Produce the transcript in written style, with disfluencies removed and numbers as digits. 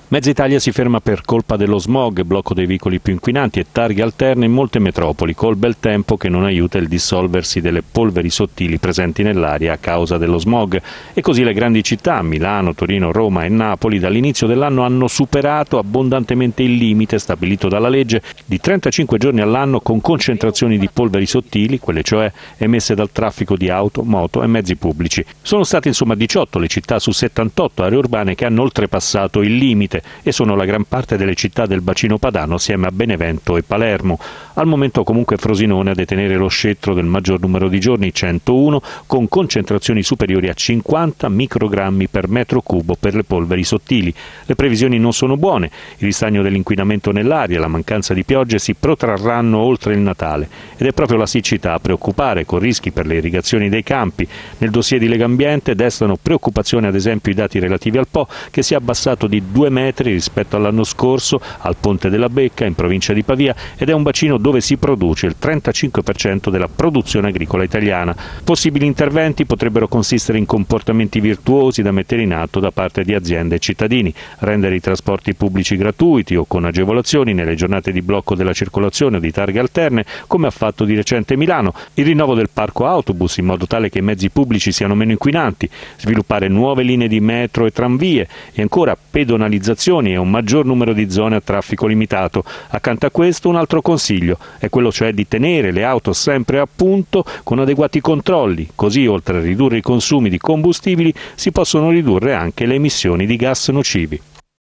Mezza Italia si ferma per colpa dello smog, blocco dei veicoli più inquinanti e targhe alterne in molte metropoli, col bel tempo che non aiuta il dissolversi delle polveri sottili presenti nell'aria a causa dello smog. E così le grandi città, Milano, Torino, Roma e Napoli, dall'inizio dell'anno hanno superato abbondantemente il limite stabilito dalla legge di 35 giorni all'anno con concentrazioni di polveri sottili, quelle cioè emesse dal traffico di auto, moto e mezzi pubblici. Sono state insomma 18 le città su 78 aree urbane che hanno oltrepassato il limite e sono la gran parte delle città del bacino padano assieme a Benevento e Palermo. Al momento comunque Frosinone a detenere lo scettro del maggior numero di giorni, 101, con concentrazioni superiori a 50 microgrammi per metro cubo per le polveri sottili. Le previsioni non sono buone, il ristagno dell'inquinamento nell'aria e la mancanza di piogge si protrarranno oltre il Natale ed è proprio la siccità a preoccupare, con rischi per le irrigazioni dei campi. Nel dossier di Legambiente destano preoccupazione ad esempio i dati relativi al Po, che si è abbassato di 2 metri rispetto all'anno scorso al Ponte della Becca in provincia di Pavia ed è un bacino dove si produce il 35% della produzione agricola italiana. Possibili interventi potrebbero consistere in comportamenti virtuosi da mettere in atto da parte di aziende e cittadini, rendere i trasporti pubblici gratuiti o con agevolazioni nelle giornate di blocco della circolazione o di targhe alterne, come ha fatto di recente Milano, il rinnovo del parco autobus in modo tale che i mezzi pubblici siano meno inquinanti, sviluppare nuove linee di metro e tranvie e ancora pedonalizzazioni e un maggior numero di zone a traffico limitato. Accanto a questo un altro consiglio è quello cioè di tenere le auto sempre a punto con adeguati controlli, così oltre a ridurre i consumi di combustibili si possono ridurre anche le emissioni di gas nocivi.